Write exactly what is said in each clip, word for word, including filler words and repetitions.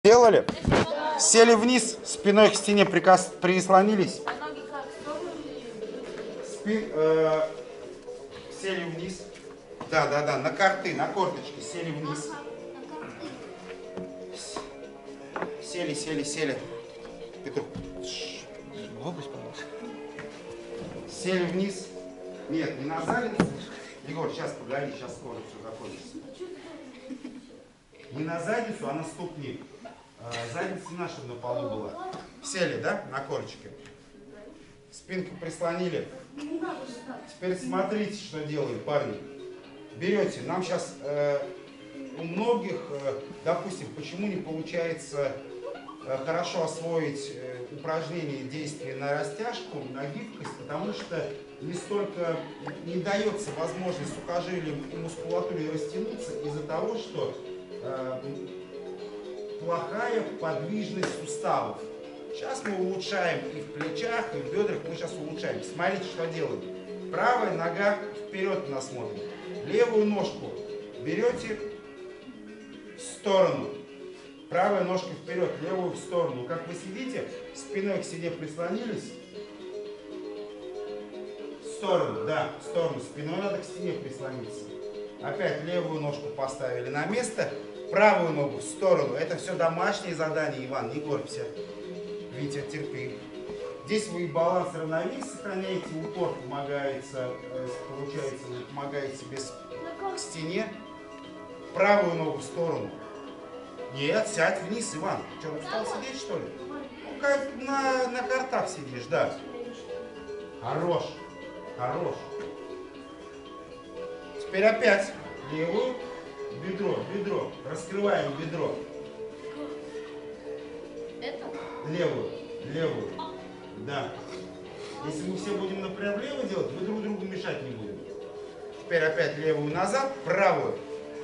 Делали? Сели вниз, спиной к стене прикос... прислонились. Спин, э, сели вниз. Да, да, да, на карты, на корточки сели вниз. Сели, сели, сели. Петрух. Сели вниз. Нет, не на задницу. Егор, сейчас погоди, сейчас скоро все закончится. Не на задницу, а на ступни. Задница наша на полу была. Сели, да, на корточке. Спинку прислонили. Теперь смотрите, что делаем, парни. Берете, нам сейчас э, у многих, э, допустим, почему не получается э, хорошо освоить э, упражнения, действия на растяжку, на гибкость, потому что не столько не дается возможность сухожилиям и мускулатуре растянуться из-за того, что э, плохая подвижность суставов. Сейчас мы улучшаем и в плечах, и в бедрах, мы сейчас улучшаем. Смотрите, что делаем. Правая нога вперед нас смотрит. Левую ножку берете в сторону. Правая ножка вперед, левую в сторону. Как вы сидите, спиной к стене прислонились. В сторону, да, в сторону. Спиной надо к стене прислониться. Опять левую ножку поставили на место. Правую ногу в сторону. Это все домашние задания, Иван, не горбся. Витя, терпи. Здесь вы баланс равновесия сохраняете, упор помогается, получается, вы помогаете себе к стене. Правую ногу в сторону. Нет, сядь вниз, Иван. Что, устал сидеть, что ли? Ну, как на, на картах сидишь, да. Хорош, хорош. Теперь опять левую. Бедро, бедро. Раскрываем бедро. Это? Левую, левую. Да. Если мы все будем напрям лево делать, мы друг другу мешать не будем. Теперь опять левую назад, правую.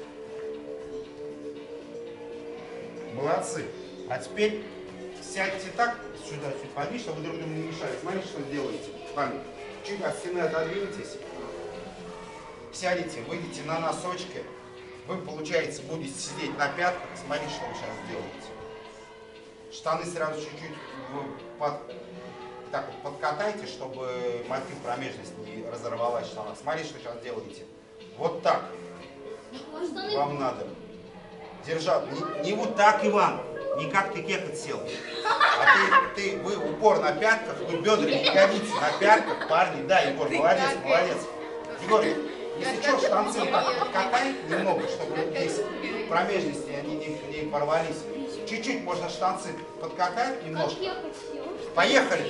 Молодцы. А теперь сядьте так, сюда, чуть пониже, чтобы друг другу не мешать. Смотрите, что делаете. Вами. Чуть от стены отодвинетесь. Сядете, выйдете на носочки. Вы, получается, будете сидеть на пятках. Смотрите, что вы сейчас делаете. Штаны сразу чуть-чуть под, так вот подкатайте, чтобы морфин промежность не разорвалась в штанах. Смотрите, что сейчас делаете. Вот так. Вам надо. Держать. Не, не вот так, Иван. Не как ты кекать сел. А ты, ты, вы упор на пятках, вы бедра не ягодицы на пятках. Парни, да, Егор, молодец, молодец. Егор, если что, штанцы вот так подкатай немного, чтобы здесь промежности они не, не порвались. Чуть-чуть можно штанцы подкатать немножко. Поехали.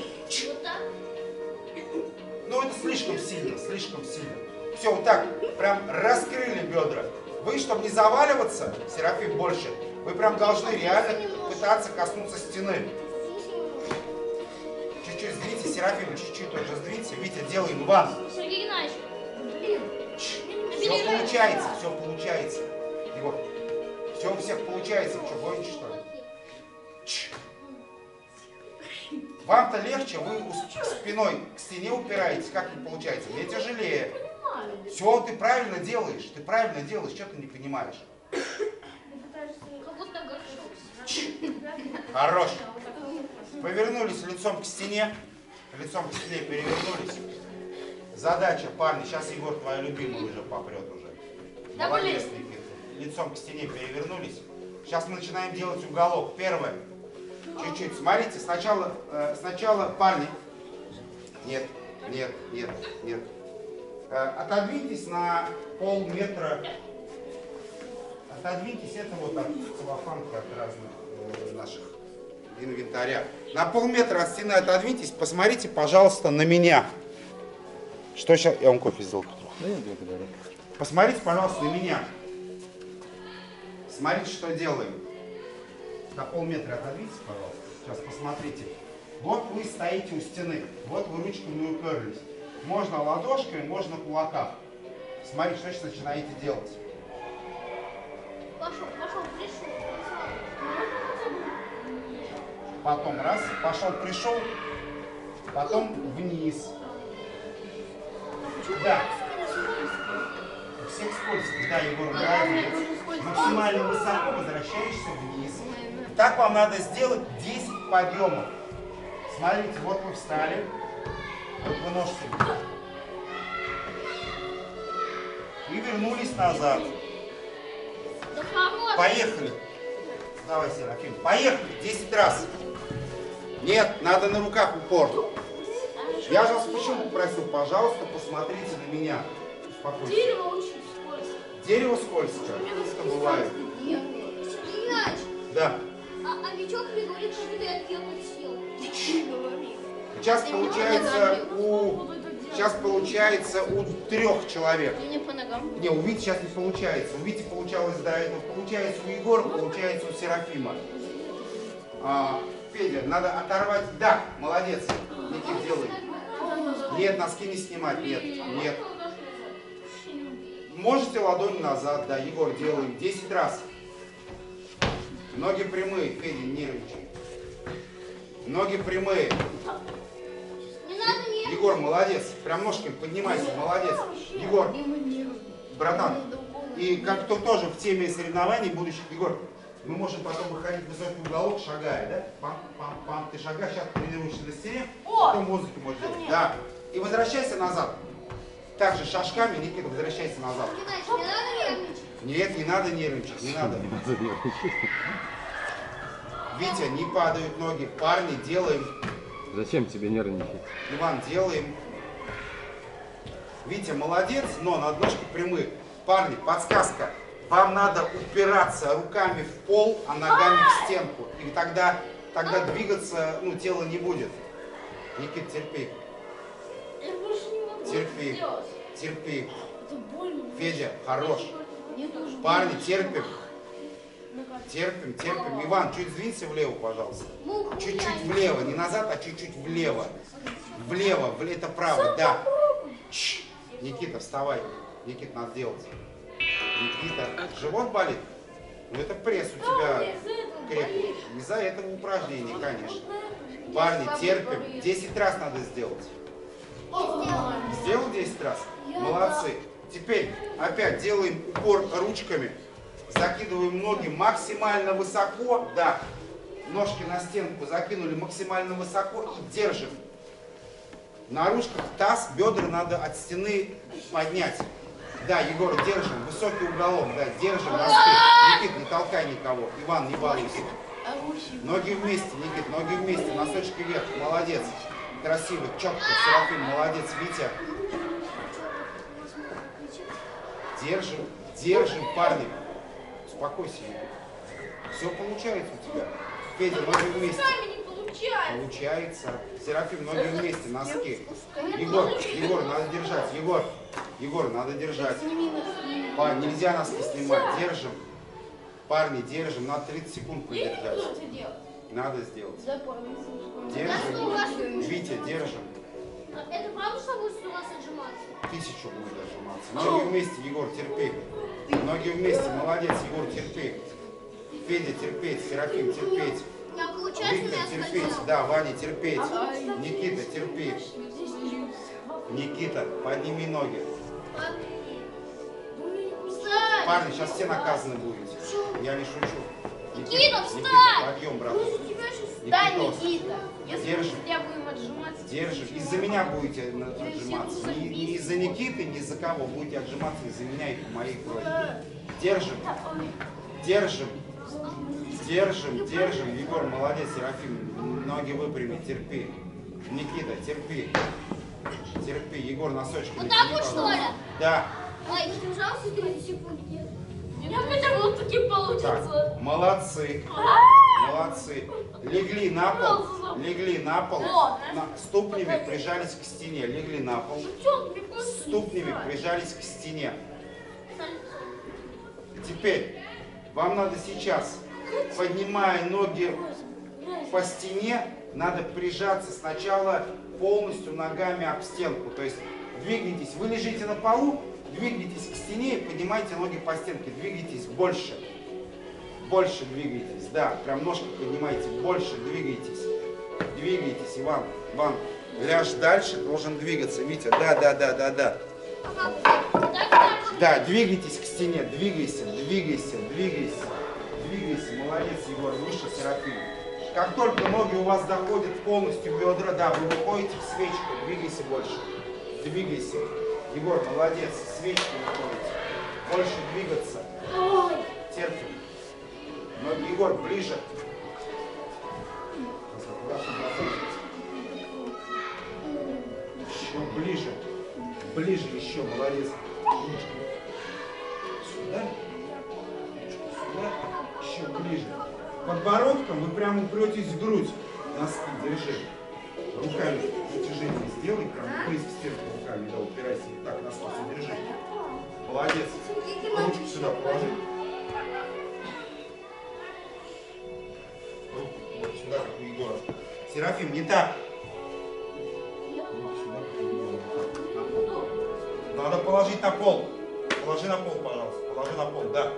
Ну это слишком сильно, слишком сильно. Все, вот так, прям раскрыли бедра. Вы, чтобы не заваливаться, Серафим, больше, вы прям должны реально пытаться коснуться стены. Чуть-чуть сдвиньте, Серафим, чуть-чуть тоже сдвиньте. Витя, делаем, Иван. Сергей Геннадьевич, блин. Все получается, все получается. Егор, все у всех получается. Что, боитесь, что ли? Вам-то легче, вы спиной к стене упираетесь, как не получается. Мне тяжелее. Все, ты правильно делаешь, ты правильно делаешь, что ты не понимаешь? Хорош. Повернулись лицом к стене, лицом к стене перевернулись. Задача, парни, сейчас Егор твоя любимая уже попрет уже. Молодец, Никита. Лицом к стене перевернулись. Сейчас мы начинаем делать уголок. Первое. Чуть-чуть. Смотрите, сначала, э, сначала парни. Нет, нет, нет, нет. Э, отодвиньтесь на полметра. Отодвиньтесь, это вот от целлофанки, от разных э, наших инвентаря. На полметра от стены отодвиньтесь. Посмотрите, пожалуйста, на меня. Что сейчас? Я вам кофе сделал. Да, я благодарю. Посмотрите, пожалуйста, на меня. Смотрите, что делаем. На полметра отодвиньтесь, пожалуйста. Сейчас посмотрите. Вот вы стоите у стены. Вот вы ручками уперлись. Можно ладошками, можно на кулаках. Смотрите, что сейчас начинаете делать. Пошел, пошел, пришел. Потом раз, пошел, пришел. Потом вниз. Да. У всех скользко. Да, Егор, молодец. Максимально высоко возвращаешься вниз. Так вам надо сделать десять подъемов. Смотрите, вот вы встали. Вот вы ножки. И вернулись назад. Да хорош. Поехали. Давай, Серафим. Поехали. десять раз. Нет, надо на руках упор. Я же вас почему попросил? Пожалуйста, посмотрите на меня. Успокойтесь. Дерево очень скользкое. Дерево скользкое. Это бывает. Иначе. Да. А, а Витек мне говорит, что будто я пьяно сел. Сейчас получается у... Сейчас получается у трех человек. Мне по ногам. Не, у Вити сейчас не получается. У Вити получалось до этого. Получается у Егора, получается у Серафима. А, Федя, надо оторвать. Да, молодец. Никит, делай. Нет, носки не снимать. Нет, нет. Можете ладонь назад, да, Егор, делаем десять раз. Ноги прямые, Федя, не нервничай. Ноги прямые. Не надо мне. Егор, молодец. Прям ножками поднимайся, молодец. Егор, братан. И как кто тоже в теме соревнований будущих, Егор, мы можем потом выходить в высокий уголок, шагая, да? Пам-пам-пам, ты шагаешь, сейчас тренируешься на стене, потом музыку можешь делать. Да. И возвращайся назад. Также шажками, Никита, возвращайся назад. Геннадьевич, не надо нервничать. Нет, не надо нервничать, не надо. Витя, не падают ноги. Парни, делаем. Зачем тебе нервничать? Иван, делаем. Витя, молодец, но над ножки прямые. Парни, подсказка. Вам надо упираться руками в пол, а ногами в стенку. И тогда, тогда двигаться, ну, тело не будет. Никит, терпи. Я больше не могу Терпи. сделать. Терпи. Это больно. Федя, хорош. Мне тоже Парни, больно. терпим. Терпим, терпим. Иван, чуть сдвинься влево, пожалуйста. Ну, Чуть-чуть хуя. влево, не назад, а чуть-чуть влево. Влево, влево, это право, да. Чш. Никита, вставай. Никит, надо делать. Никита, живот болит? Ну это пресс у тебя крепкий. Из-за этого упражнения, конечно. Парни, терпим. десять раз надо сделать. Сделал десять раз? Молодцы. Теперь опять делаем упор ручками. Закидываем ноги максимально высоко. Да. Ножки на стенку закинули максимально высоко и держим. На ручках таз, бедра надо от стены поднять. Да, Егор, держим. Высокий уголок, да, держим. Носки. Никит, не толкай никого. Иван, не балуйся. Ноги вместе, Никит, ноги вместе. Носочки вверх. Молодец. Красиво, четко. Серафим, молодец. Витя. Держим, держим, парни. Успокойся, Никит. Все получается у тебя. Федя, ноги вместе. Получается. Серафим, ноги вместе, носки. Егор, Егор, надо держать. Егор, Егор, надо держать. Парни, нельзя носки снимать. Держим. Парни, держим. Надо тридцать секунд подержать. Надо сделать. Держим. Витя, держим. Это правда, что будет у вас отжиматься? Тысячу будет отжиматься. Ноги вместе, Егор, терпи. Ноги вместе, молодец, Егор, терпи. Федя, терпеть. Серафим, терпеть. Я получается, Виктор, я терпеть. скользила. Да, Ваня, терпеть. Никита, терпи. Никита, подними ноги. Встань! Парни, сейчас все наказаны будете. Я не шучу. Никита, встань! Никита, подъем, брат. Да, Никитос, Никита, если держим. мы я будем отжиматься. Держим. Из-за меня будете на- отжиматься. Не, не из-за Никиты, не из-за кого. Будете отжиматься из-за меня и по моей просьбе. Держим. Держим. Держим, держим. Егор, молодец, Серафим. Ноги выпрями, терпи. Никита, терпи. Терпи. Егор, носочки. Вот не так тяни, вот, что пожалуйста. ли? Да. Ой, пожалуйста, тридцать секунд. Я потому таки получится. Так, молодцы. Молодцы. Легли на пол. Легли на пол. На- ступнями прижались к стене. Легли на пол. Ступнями прижались к стене. Теперь вам надо сейчас, поднимая ноги по стене, надо прижаться сначала полностью ногами об стенку. То есть двигайтесь. Вы лежите на полу, двигайтесь к стене и поднимайте ноги по стенке. Двигайтесь больше. Больше двигайтесь. Да, прям ножки поднимайте. Больше двигайтесь. Двигайтесь, Иван. Иван, ляжь дальше, должен двигаться. Витя, да, да, да, да, да. Так дальше. Да, двигайтесь к стене. Двигайся, двигайся, двигайся. двигайся, молодец, Егор, выше, Серафим. Как только ноги у вас доходят полностью в бедра, да, вы выходите в свечку, двигайся больше. Двигайся. Егор, молодец, в свечку выходите. Больше двигаться. Терпим. Ноги, Егор, ближе. Еще ближе. Ближе еще, молодец. Сюда. Сюда. Еще ближе. Подбородком вы прямо упретесь в грудь. Носки, держи. Руками натяжение сделай, прям упрись в стенку руками, да, упирайся. Так, носки держи. Молодец. Ручку сюда положи. Руку вот сюда, как у Егора. Серафим, не так. Руку сюда, как у Егора. На пол. Надо положить на пол. Положи на пол, пожалуйста. Положи на пол, да.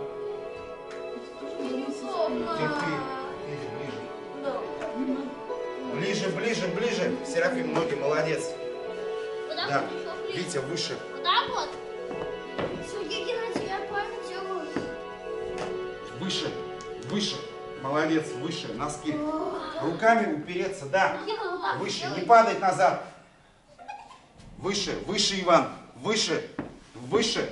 Терпи. Ближе, ближе, ближе. Серафим, ноги, молодец. Куда Да. пошел ближе? Витя, выше. Вот так вот? Сергей Геннадьевич, я память его. Выше, выше. Молодец, выше. Носки. Руками упереться, да. Выше, не падать назад. Выше, выше, Иван. Выше, выше.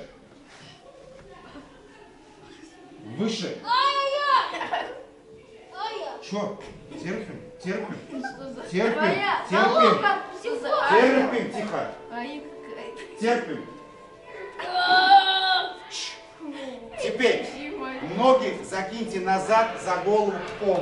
Выше. Ай-яй-яй! Ай-яй! Че? Терпим, терпим. Терпим, Твоя терпим. головка. Терпим, тихо. Терпим. Теперь ноги закиньте назад за голову к полу.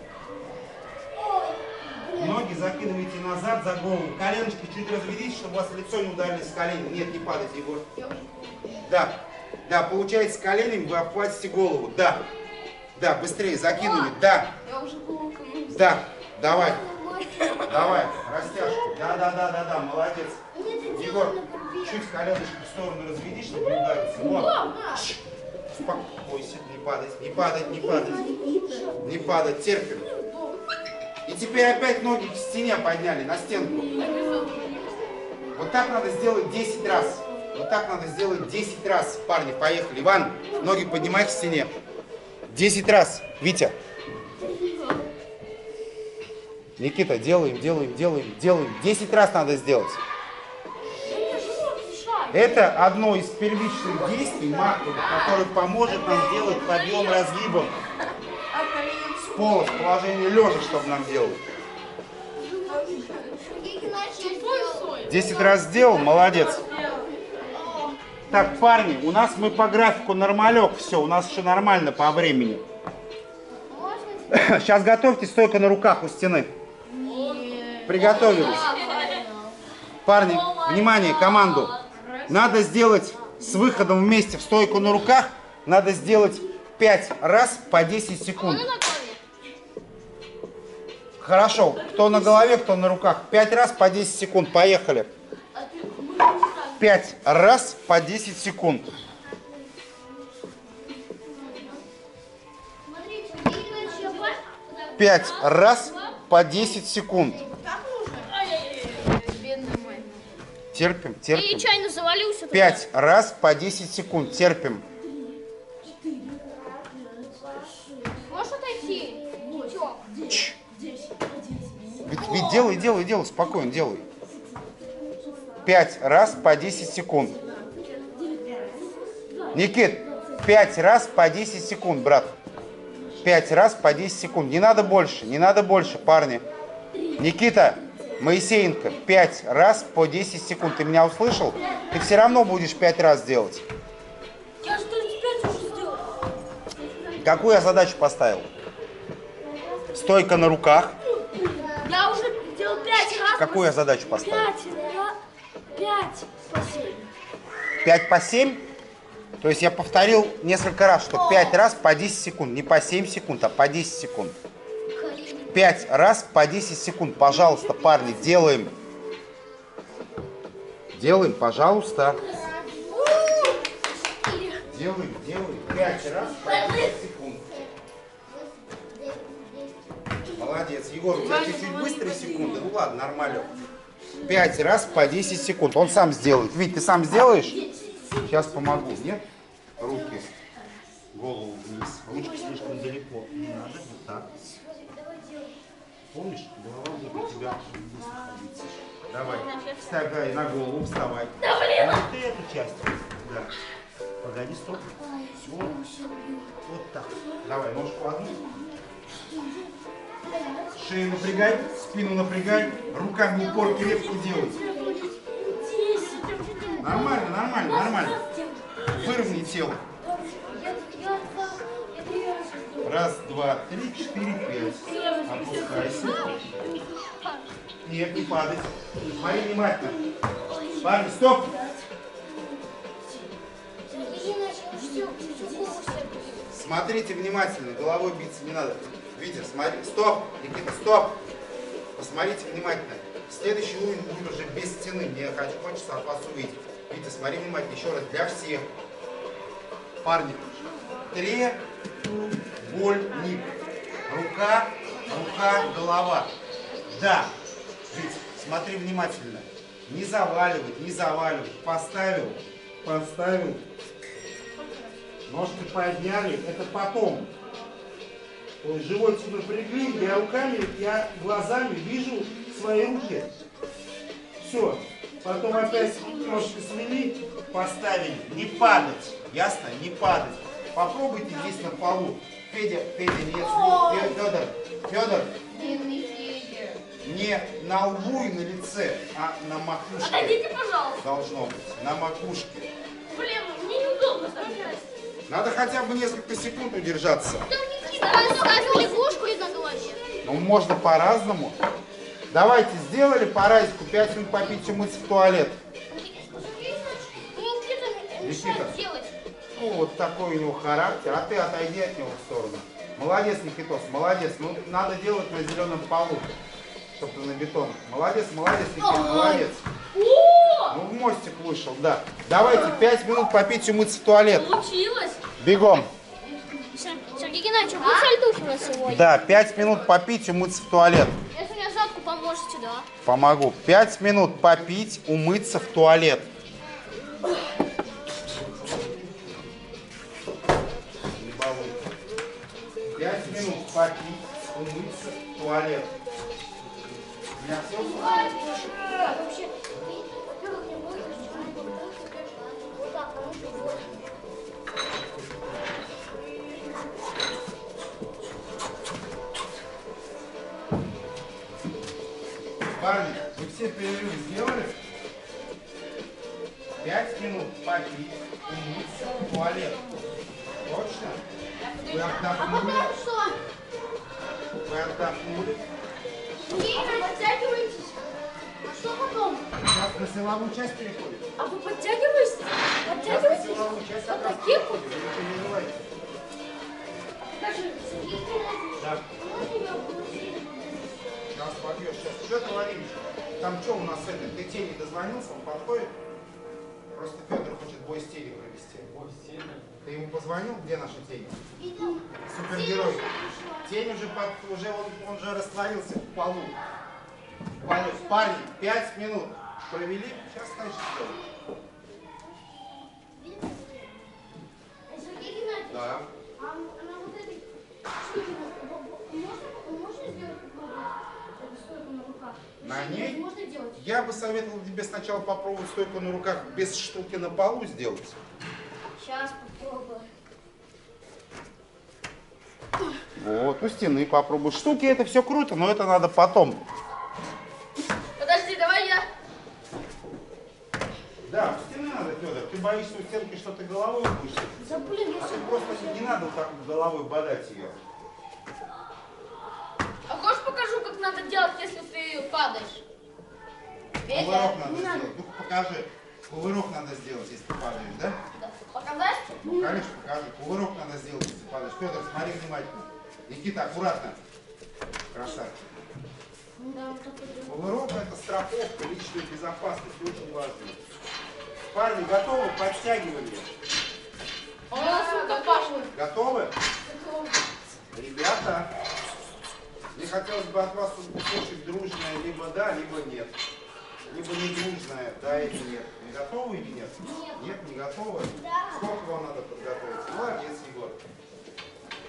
Ноги закидывайте назад за голову. Коленочки чуть разведите, чтобы у вас лицо не ударилось с коленями. Нет, не падайте, Егор. Да. Да, получается, с коленями вы обхватите голову. Да. Да, быстрее закинули. Да. Я уже голову. Да. Давай. Давай. Растяжку. Да, да, да, да, да. Молодец. Егор, чуть коленочки в сторону разведи, чтобы не удариться. Вот. Успокойся. Не падать, не падать, не падать. Не падать. Терпим. И теперь опять ноги к стене подняли, на стенку. Вот так надо сделать десять раз. Вот так надо сделать десять раз. Парни, поехали. Иван, ноги поднимай к стене. десять раз. Витя. Никита, делаем, делаем, делаем, делаем. десять раз надо сделать. Это одно из первичных действий маковых, которое поможет нам сделать подъем разгибом. С пола, с положения лежа, чтобы нам делать. Сергей Геннадьевич, я сделал. десять раз сделал, молодец. Так, парни, у нас мы по графику нормалек, все, у нас еще нормально по времени. Можно? Сейчас готовьте, стойка на руках у стены. Приготовились. Парни, внимание, команду. Надо сделать с выходом вместе в стойку на руках, надо сделать пять раз по десять секунд. Ну, на голове. Хорошо, кто на голове, кто на руках. пять раз по десять секунд, поехали. пять раз по десять секунд. Смотрите, Сергей Геннадьевич, я пальцем туда. пять раз по десять секунд. Бедный мой. Терпим, Я терпим. нечаянно завалился туда. пять раз по десять секунд, терпим. Можешь отойти? Чё? Чш. Ведь, ведь делай, делай, делай, спокойно делай. пять раз по десять секунд. Никит, пять раз по десять секунд, брат. пять раз по десять секунд. Не надо больше, не надо больше, парни. Никита, Моисеенко, пять раз по десять секунд. Ты меня услышал? Ты все равно будешь пять раз делать. Я что теперь уже сделал? Какую я задачу поставил? Стойка на руках. Я уже делал пять раз. Какую я задачу поставил? Пять, раз, пять, по семь. пять по семь? То есть я повторил несколько раз, что пять раз по десять секунд. Не по семь секунд, а по десять секунд. пять раз по десять секунд. Пожалуйста, парни, делаем. Делаем, пожалуйста. Делаем, делаем. пять раз по десять секунд. Молодец. Егор, у тебя чуть-чуть быстрые секунды. Ну ладно, нормально. пять раз по десять секунд. Он сам сделает. Вить, ты сам сделаешь? Сейчас помогу. Нет? Руки. Голову вниз. Ручки слишком слишком далеко. Не надо, вот так. Помнишь, голова будет у тебя вниз находиться. Давай, вставай на голову, вставай. Да блин! Вот ты эту часть. Да. Погоди, стоп. Вот. Вот так. Давай, ножку одну. Шею напрягай, спину напрягай, руками упор крепко делай. Нормально, нормально, нормально. Выровняй тело. Раз, два, три, четыре, пять. Опускайся. Нет, не падай. Смотри внимательно. Парни, стоп. Смотрите внимательно, головой биться не надо. Витя, смотри, стоп, Никита, стоп. Посмотрите внимательно. Следующий уровень будет уже без стены. Мне хочется от вас увидеть. Витя, смотри внимательно, еще раз, для всех. Парни, треугольник. Рука, рука, голова. Да. Витя, смотри внимательно. Не заваливать, не заваливать. Поставил, поставил. Ножки подняли, это потом. То есть животик напрягли, я руками, я глазами вижу свои руки. Все. Потом опять немножко свели, поставили. Не падать. Ясно? Не падать. Попробуйте здесь на полу. Федя, Федя, нет, Федор, Федор. Не на лбу и на лице, а на макушке. Отойдите, пожалуйста. Должно быть. На макушке. Блин, мне неудобно стоять. Надо хотя бы несколько секунд удержаться. Давай ставь лягушку и надолье. Ну, можно по-разному. Давайте, сделали по разику, пять минут попить, умыться в туалет. Никита, ну вот такой у него характер, а ты отойди от него в сторону. Молодец, Никитос, молодец. Ну, надо делать на зеленом полу, чтобы ты на бетон. Молодец, молодец, Никита, молодец. Ну, в мостик вышел, да. Давайте, пять минут попить, умыться в туалет. Получилось. Бегом. Сергей Геннадьевич, а будет сальтуш у нас сегодня? Да, пять минут попить, умыться в туалет. Если мне жатку поможете, да? Помогу. Пять минут попить, умыться в туалет. Пять минут попить, умыться в туалет. Я все Вообще, во-первых, мне будет вот так, потому что вот. Парни, вы все перерывы сделали? Пять минут попить, умыться в туалет. Точно? Вы А отдохнули? потом что? Вы отдохнули? Не подтягиваетесь. А что потом? Сейчас на силовую часть переходим. А вы подтягиваетесь? Сейчас на Подтягиваетесь? силовую часть Вот как раз таких? переходим. Вы не переживайте. Скажи, Сергей Геннадьевич, Да. можно я буду сидеть? Сейчас побьешь. Сейчас. Что ты, Владимир? Там что у нас это? Ты тени дозвонился, он подходит? Просто Федор хочет бой с тенью провести. Бой с тенью? Ты ему позвонил? Где наша тень? Видел? Супергерой. Тень уже, под, уже он, он же растворился в полу. Парни, парни, пять минут провели. Сейчас знаешь что? Сергей Геннадьевич, Да. а на вот этой штуке можно, можно сделать какую-то стойку на руках? На ней? Можно делать? Я бы советовал тебе сначала попробовать стойку на руках без штуки на полу сделать. Сейчас попробую. Вот, у стены попробуй. Штуки это все круто, но это надо потом. Подожди, давай я. Да, у стены надо, Федор. Ты боишься у стенки, что ты головой будешь? Да блин, я А ты просто не надо вот так вот головой бодать ее. А хочешь покажу, как надо делать, если ты падаешь? Кувырок надо сделать. Ну покажи. Кувырок надо сделать, если ты падаешь, да? Показать? Ну, конечно, покажи. Кувырок надо сделать, если ты падаешь. Федор, смотри внимательно. Никита, аккуратно. Красавчик. Да, вот такой. Кувырок это страховка, личная безопасность, очень важно. Парни, готовы? Подтягивали. О, сука, Паша. Готовы? Ребята, мне хотелось бы от вас услышать дружное либо да, либо нет. Либо не дружное, да или нет. Не готовы или нет? Нет. Нет, не готовы? Да. Сколько вам надо подготовиться? Молодец, Егор.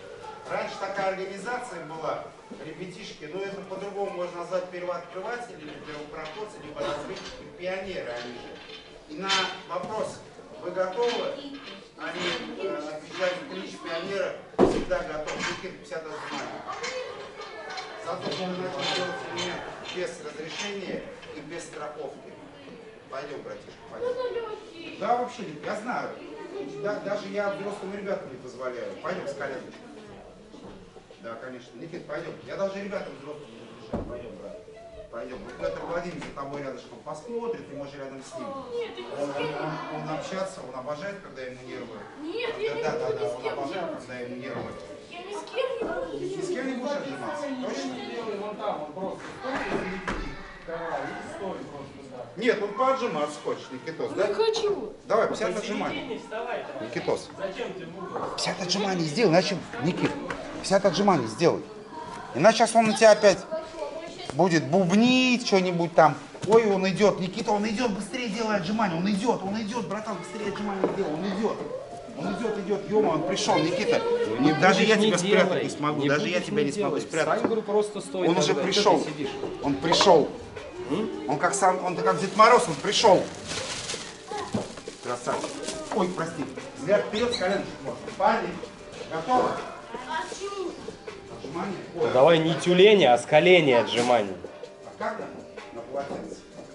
Раньше такая организация была, ребятишки, ну это по-другому можно назвать первооткрыватели, или первопроходцы, либо разведчики, пионеры они же. И на вопрос, вы готовы? Они э, отвечают, клич пионера всегда готов. Никита, пятьдесят отжиманий. Зато что вы начали делать элемент без разрешения и без страховки. Пойдем, братишка, пойдем. Да, вообще, я знаю. Да, даже я взрослым ребятам не позволяю. Пойдем с коленом. Да, конечно. Никит, пойдем. Я даже ребятам взрослым не разрешаю. Пойдем, брат. Пойдем. Вот Петр Владимирович за тобой рядышком посмотрит, ты можешь рядом с ним. Нет, ты Он, он, он, он общаться, он обожает, когда ему нервы. Нет, я не Да, да, буду да, ни с он кем обожает, делать. когда ему нервы. Я ни с кем не буду Ни с делать. кем не будешь отжиматься? Точно? Вон там, он просто стоит и кора, и стоит просто, да. Нет, он поотжиматься хочет, Никитос, да? Не хочу. Давай, пятьдесят отжиманий. Посередине вставай там. Никитос. Зачем ты в угол? пятьдесят отжиманий сделай, иначе, Никит, пятьдесят отжиманий сделай. Иначе сейчас он на тебя опять будет бубнить что-нибудь там. Ой, он идет, Никита, он идет, быстрее делай отжимания, он идет, он идет, братан, быстрее отжимания делай, он идет. Он идет, идет, ё-моё, он пришел, Никита. Не Даже я будешь, тебя не спрятать делай. не смогу, Не даже я будешь, тебя не смогу делай. спрятать. Сань, говорю, просто стой. Он уже тогда. пришел, Что ты сидишь? он пришел. Он как сам, он как Дед Мороз, он пришел. Красавчик. Ой, прости. Взгляд вперед, с коленочек можно. Парни, готовы? А почему? Отжимания. Ну, Ой, давай не тюлени, а с колени отжимания. а как там? На полотенце.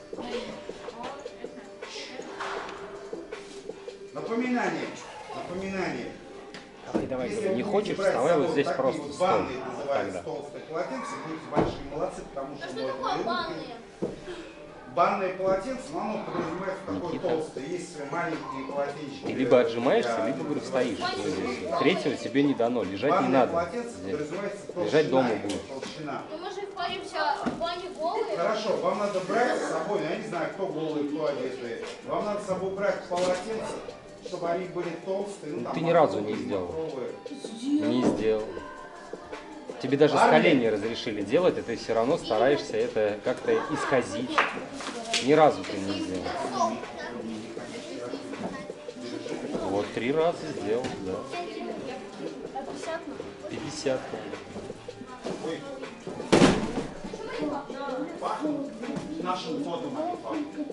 Напоминание. Напоминание. Давай, давай, Если говорю, не вы хочешь, будете брать вставай с вот собой здесь такие просто вот стой. банные, Вот называются тогда. толстые полотенца, будете большие молодцы, потому Да что что мы такое это банные? банное полотенце, но оно подразумевается такое Никита. толстое. Есть маленькие полотенчики. Ты либо отжимаешься, для- либо, говорю, стоишь. Ну, третьего тебе не дано, лежать не Банное надо. полотенце Здесь. подразумевается толщина. Лежать дома его, будешь. толщина. Ну мы же паримся в бане голые. Хорошо, вам надо брать с собой, ну, я не знаю, кто голый, кто одетый. Вам надо с собой брать полотенца, чтобы они были толстые. Ну, там, Ты ни разу не махровые, сделал. махровые. Не сделал. Тебе даже с Армия. колени разрешили делать, и ты все равно стараешься это как-то исказить. Ни разу ты не сделал. Вот три раза сделал, да. пятьдесят. Ой. Пахнут нашим фотом, они пахнут.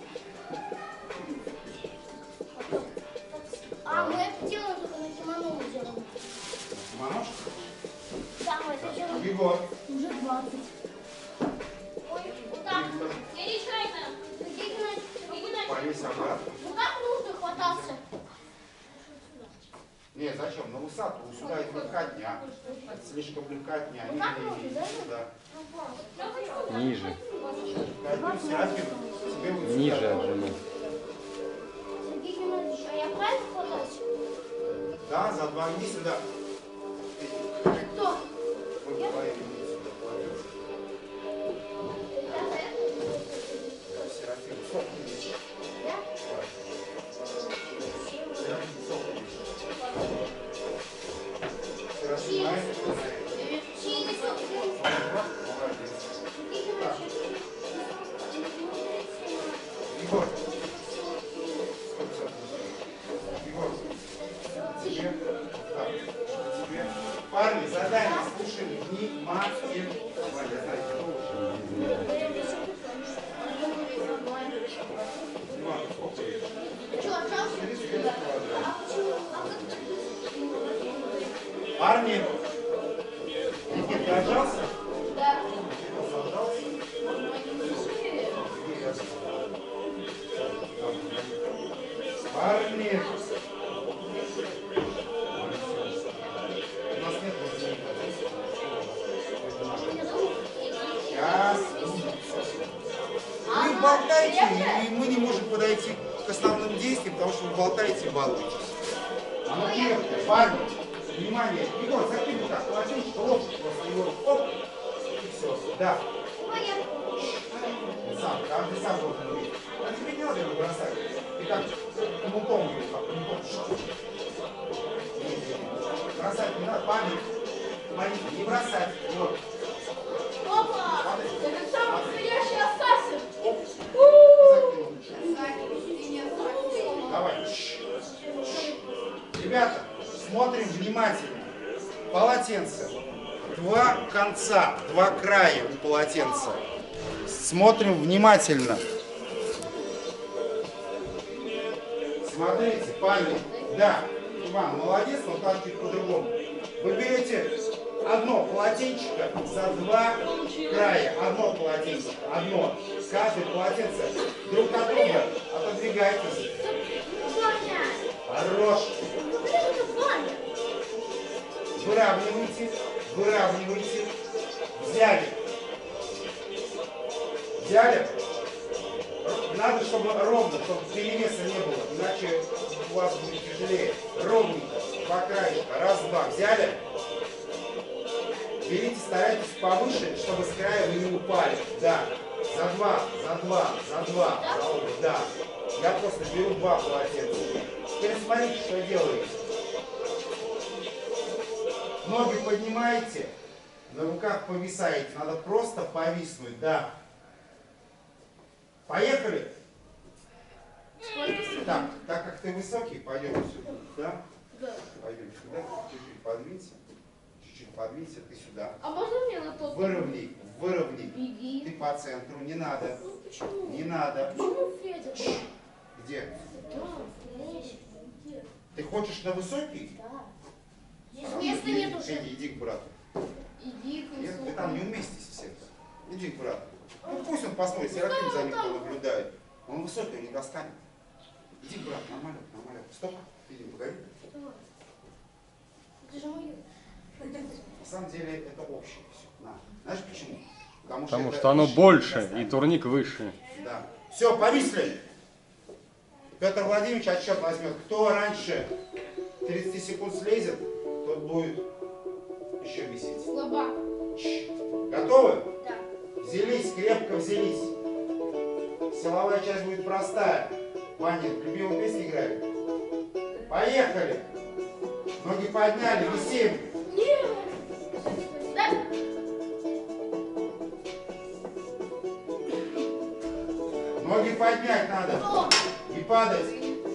А мы это делаем только на кимоно мы делаем. Маношка? Да, мы это делаем Егор. уже двадцать. Ой, вот так. Я нечаянно. Сергей Геннадьевич, Сергей Геннадьевич, Повесь обратно. ну как нужно хвататься? Не, зачем? На высоту. Сюда это легкотня. Это слишком легкотня. Не, как не, нужно, не, да? да. Ниже. Легкотню Серафим, тебе вот сюда. Ниже отжимай. Сергей Геннадьевич, а я правильно хватаюсь? Да, за два дня сюда. Кто? Вы вдвоем идите сюда, кладете. Серафим, сколько здесь? Серафим, сколько здесь? Серафим, а это кто знает? Молодец. Егор. Егор. Тебе. Так, тебе. Парни, задание слушали внимательно. Ваня, знай, кто лучше? Иван, сколько есть? Что, отжался? тридцать пять килограмм. А почему? А как? Парни, Никит, ты отжался? Да. Никитос отжался? Парни. У нас нет будильника. Сейчас. Вы болтаете, и мы не можем подойти к основным действиям, потому что вы болтаете и балуетесь. А ну поехали, парни. Внимание. Егор, закинь вот так, полотенчик, лопнуть просто его. Оп. И все. Да. Сам, каждый сам должен увидеть. А тебе не надо его бросать. Ты как кнутом его, как кнутом. Бросать не надо, память. Смотри, не бросать. Вот. Опа! Это самый настоящий ассасин! Закинул. Давай. Ребята, смотрим внимательно. Полотенце. конца, два края у полотенца. Смотрим внимательно. Смотрите, парни. Да, Иван, молодец, но там чуть по-другому. Вы берете одно полотенчико за два края. Одно полотенчико. Одно. Каждое полотенце друг от друга отодвигайтесь. Хорош. Выравнивайте. Выравнивайте. Взяли. Взяли. Надо, чтобы ровно, чтобы перевеса не было, иначе у вас будет тяжелее. Ровненько, по краешку. Раз, два. Взяли. Берите, старайтесь повыше, чтобы с края вы не упали. Да. За два, за два, за два. За оба, да. Я просто беру два полотенца. Теперь смотрите, что делаете. Ноги поднимаете, на руках повисаете. Надо просто повиснуть, да. Поехали. Так, так как ты высокий, пойдем сюда. Да? Да. Пойдем сюда. Чуть-чуть подвинься. Чуть-чуть подвинься, ты сюда. А можно мне на тот? Выровняй, выровняй. Беги. Ты по центру, не надо. Ну почему? Не надо. Почему Федя? Где? Да, Федя. Где? Ты хочешь на высокий? Да. Здесь Хорошо, места иди, нет уже. Федя, иди к брату. Иди к Нет, вы высокому. там не уместитесь все. Иди к брату. Ну пусть он посмотрит, Серафим за ним понаблюдает. Он высокий, он не достанет. Иди к брату, нормально, нормально. Стоп, иди, погоди. Это же мое. На самом деле это общее все. На. Знаешь почему? Потому, Потому это что оно лишнее больше, достанет. и турник выше. Да. Все, повисли. Петр Владимирович отсчет возьмет. Кто раньше тридцать секунд слезет, тот будет еще висеть. Слабак. Чш. Готовы? Да. Взялись, крепко взялись. Силовая часть будет простая. Ваня, любимую песню играет? Поехали. Ноги подняли, висим. Нет. Да. Ноги поднять надо. О. Не падать.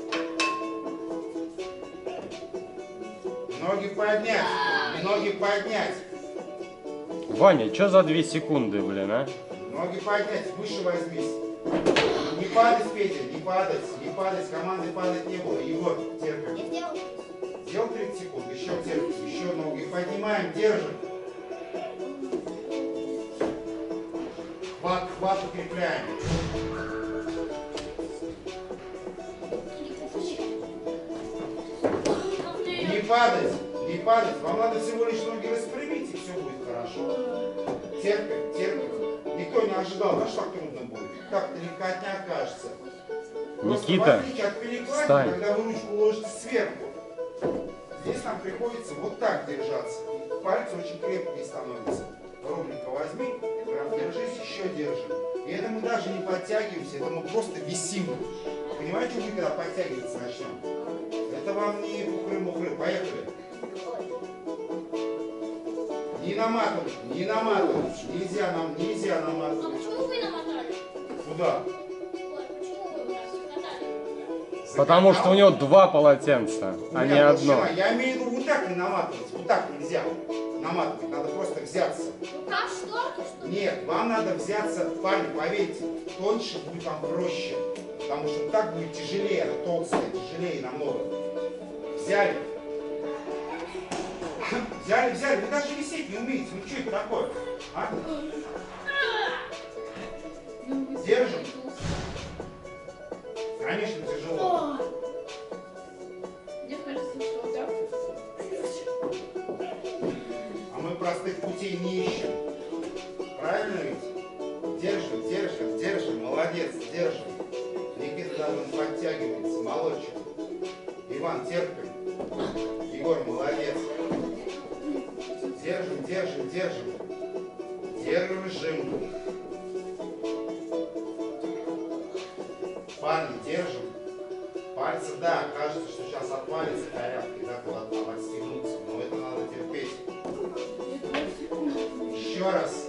Ноги поднять. Ноги поднять. Ваня, что за две секунды, блин, а? Ноги поднять. Выше возьмись. Не падать, Петя, не падать. Не падать. Команды падать не было. Егор, терпим. Я сделал. Сделал тридцать секунд. Еще терпим. Еще ноги поднимаем. Держим. Хват, хват укрепляем. Не падать, не падать. Вам надо всего лишь ноги распрямить, и все будет хорошо. Терпим, терпим. Никто не ожидал, знаешь, так трудно будет. Как-то легкотня окажется. Просто Никита, в отличие от перекладины, встань. когда вы ручку ложите сверху, здесь нам приходится вот так держаться. И пальцы очень крепкие становятся. Ровненько возьми, прям держись, еще держим. И это мы даже не подтягиваемся, это мы просто висим. Понимаете, мы когда подтягиваться начнем? Это вам не пухры-мухры. Поехали. Не наматывать, не наматывать. Нельзя нам, нельзя А наматывать. почему вы намотали? Куда? Ой, почему вы у нас катали? Потому что у него два полотенца, а не Нет, одно. мужчина, я имею в виду вот так не наматывать. Вот так нельзя наматывать. Надо просто взяться. Ну как, шторки, что ли? Нет, вам надо взяться, парни, поверьте, тоньше будет вам проще. Потому что так будет тяжелее, она толстая, тяжелее намного. Взяли. Взяли, взяли. Вы даже висеть не умеете. Ну что это такое? А? Держим. Конечно, тяжело. Мне кажется, что вот так. А мы простых путей не ищем. Правильно ведь? Держим, держим, держим. Молодец, держим. Никита даже он подтягивается. Молодчик. Иван, терпим. Егор, молодец. Держим, держим, держим. Держим. Парни, держим. Пальцы, да, кажется, что сейчас отвалится корябки, да, куда-то там отстегнуться, но это надо терпеть. Еще раз.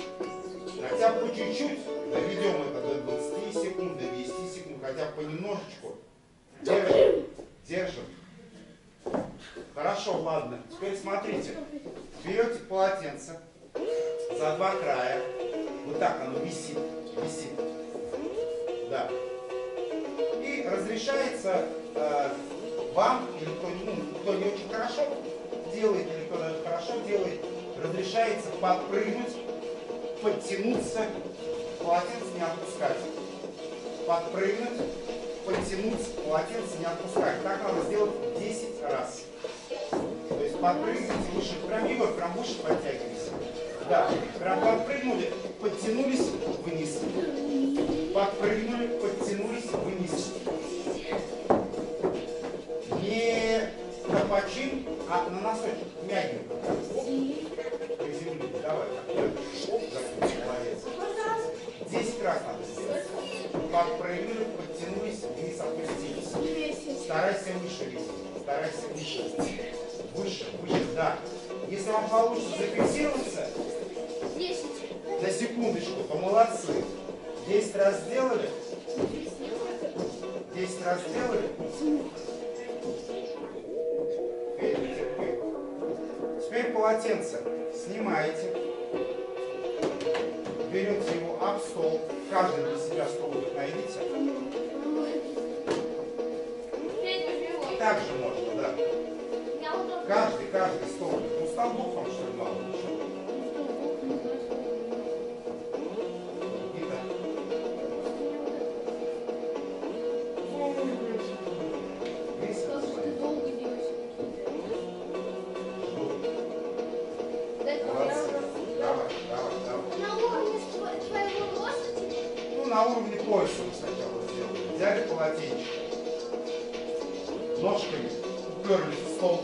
Хотя бы по чуть-чуть доведем это до двадцати секунд, до десяти секунд, хотя бы понемножечку. Хорошо, ладно. Теперь смотрите. Берете полотенце за два края. Вот так оно висит. Висит. Да. И разрешается э, вам, или кто, ну, кто не очень хорошо делает, или кто даже хорошо делает, разрешается подпрыгнуть, подтянуться, полотенце не отпускать. Подпрыгнуть, подтянуться, полотенце не отпускать. Так надо сделать десять раз. То есть подпрыгните выше, прям, Егор, прям выше подтягивайся. Да, прям подпрыгнули, подтянулись вниз. Подпрыгнули, подтянулись вниз. Не на почин, а на носочек, мягенько. Приземлили, давай. Оп, молодец. Десять раз надо сделать. Подпрыгнули, подтянулись, вниз опустились. Старайся выше висеть. Старайся выше. Выше, выше, да. Если вам получится зафиксироваться на секундочку, то молодцы. десять раз сделали? десять раз сделали? Теперь полотенце снимаете, берете его об стол, каждый для себя столбик найдите. Так же можно, да. Каждый, каждый столбик. Ну, столбов вам что ли мало? На уровне пояса мы сначала сделали. Взяли полотенчик, ножками уперлись в стол.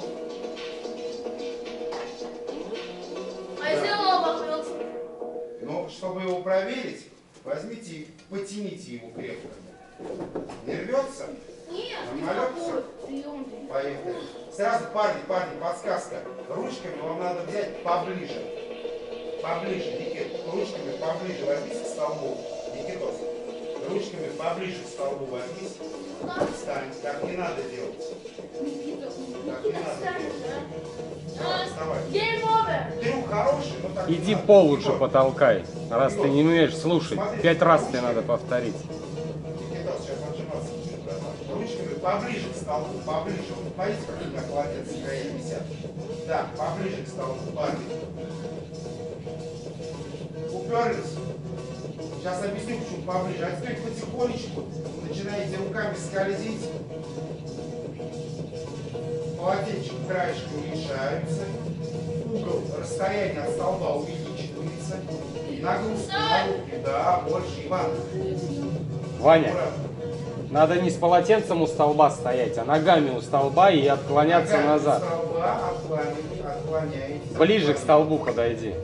А если оба придется? Но чтобы его проверить, возьмите, потяните его крепко. Не рвется? Нет. Намалёкся? Поехали. Сразу, парни, парни, подсказка. Ручками вам надо взять поближе. Поближе, Никит. Ручками поближе возьмите к столбу. Никитос, ручками поближе к столбу возьмись. Встань. Так не надо делать. Так не надо делать. Давай, вставай. Game over. Трюк хороший, но так не Иди надо. пол лучше Егор, потолкай, раз ты не умеешь слушать. Смотри, Пять раз ручками. тебе надо повторить. Никитос, сейчас отжиматься чуть-чуть. Ручками поближе к столбу, поближе. Вот смотрите, как у меня полотенце края висят. Да, поближе к столбу, парни. Уперлись. Сейчас объясню, почему поближе. А теперь потихонечку начинаете руками скользить. Полотенчик краешки уменьшаются. Угол, расстояние от столба увеличивается. Нагрузка на руки, да, больше. Иван. Ваня, Аккуратно. надо не с полотенцем у столба стоять, а ногами у столба и отклоняться Ногами назад. у столба отклоняете, отклоняетесь. Ближе к столбу подойди.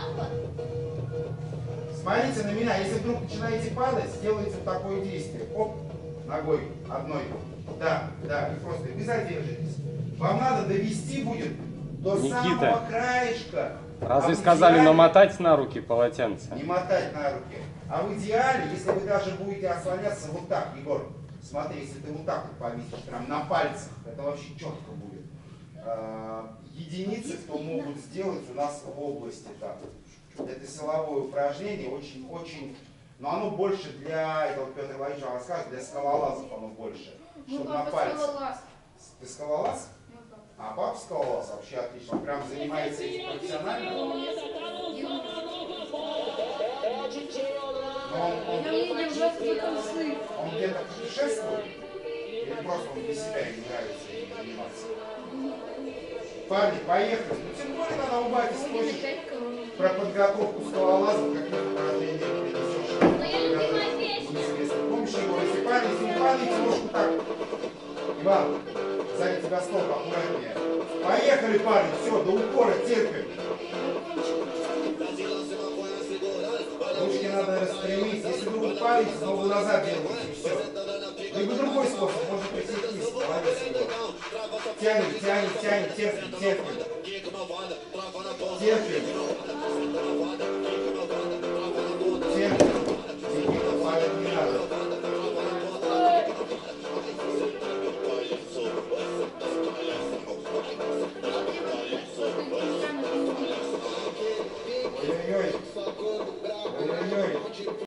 Смотрите на меня, если вдруг начинаете падать, сделайте вот такое действие. Оп, ногой одной. Да, да, и просто и задержитесь. Вам надо довести будет до Никита, самого краешка. Разве А в сказали идеале- намотать на руки полотенце? Не мотать на руки. А в идеале, если вы даже будете отслоняться вот так, Егор, смотри, если ты вот так вот повисишь, прям на пальцах, это вообще четко будет. А, единицы, кто могут сделать у нас в области так. Это силовое упражнение, очень-очень, но оно больше для, это вот Петр Владимирович вам расскажет, для скалолазов оно больше, чтобы на пальцах. Ты скалолаз? А папа скалолаз вообще отлично, он прям занимается этим профессионально. Но он, он, он где-то путешествует, или просто он для себя не нравится этим заниматься? Парни, поехали. Ну, тем более надо у бати спросить про подготовку скалолазов, как это упражнение принесешь. Неизвестно. Помнишь его, если парни, если не падаете, ножку так. Иван, сзади тебя стол аккуратнее. Поехали, парни, все, до упора терпим. Ручки надо распрямить. Если вы упадете, ногу назад делаете, и все. Либо другой способ, можно присесть вниз, молодец, Егор. Тянем, тянем, тянем, терпим, терпим. Терпим. Терпим. Никита, падать не надо. Ой-ой-ой. Ой-ой-ой.